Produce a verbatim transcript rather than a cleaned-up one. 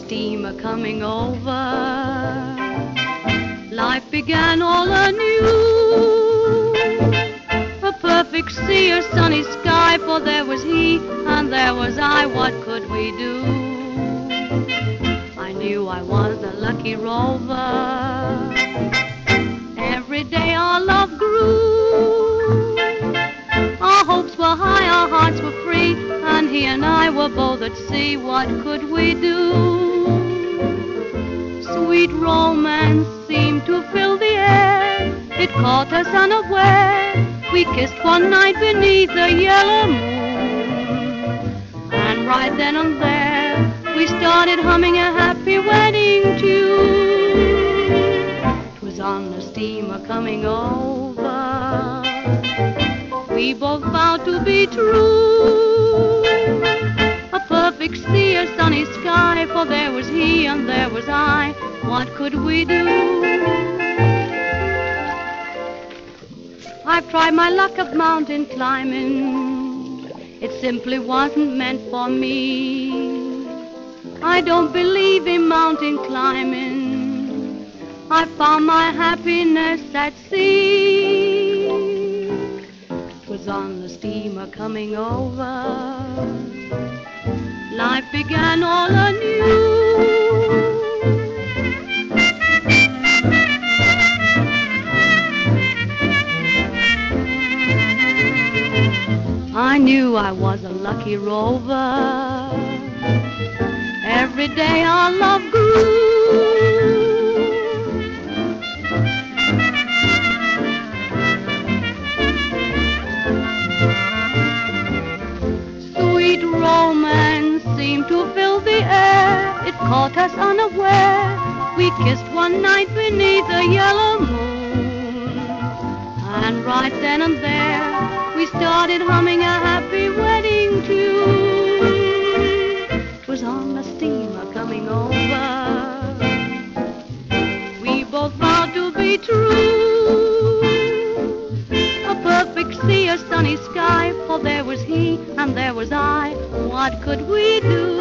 steamer coming over. Life began all anew. A perfect sea, a sunny sky, for there was he and there was I. What could we do? I knew I was a lucky rover. Every day our love grew. Our hopes were high, our hearts were free, and he and I were both at sea. What could we do? Sweet romance seemed to fill the air. It caught us unaware. We kissed one night beneath a yellow moon, and right then and there we started humming a happy wedding tune. It was on the steamer coming over. We both vowed to be true. A perfect sea, a sunny sky, for there was he and there was I. What could we do? I've tried my luck of mountain climbing. It simply wasn't meant for me. I don't believe in mountain climbing. I found my happiness at sea. It was on the steamer coming over. Life began all anew. I knew I was a lucky rover. Every day our love grew. Sweet romance seemed to fill the air. It caught us unaware. We kissed one night beneath a yellow moon, and right then and there we started humming a happy wedding tune. It was on the steamer coming over. We both vowed to be true. A perfect sea, a sunny sky, for there was he and there was I. What could we do?